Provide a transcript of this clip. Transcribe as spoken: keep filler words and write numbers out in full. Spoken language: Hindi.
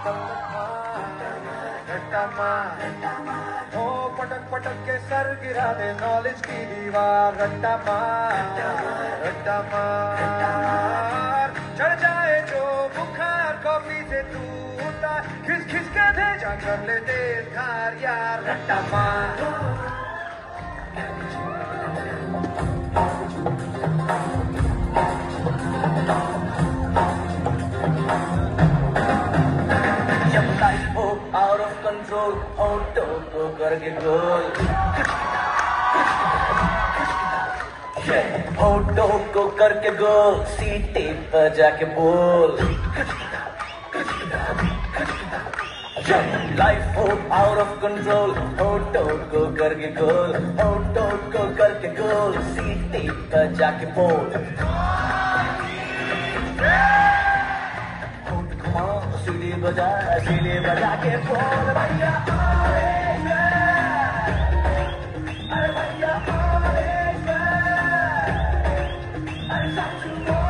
रट्टा मार, ओ पटक पटक के सर गिरा दे नॉलेज की दीवार। रट्टा मार, रट्टा मार, चढ़ जाए जो बुखार कॉफी से तू उतार, खिस खिस के दे जा कर ले तेज धार यार। रट्टा मार, जब लाइफ हो आउट ऑफ कंट्रोल ऑटो को करके गोल, ऑटो को करके गोल, सीटे पर जाके बोल। लाइफ हो आउट ऑफ कंट्रोल ऑटो को करके गोल, ऑटो को करके गोल, सीटे पर जाके बोल। सीढ़ी बजा सीढ़ी बजा के बोल भैया अरे भैया अरे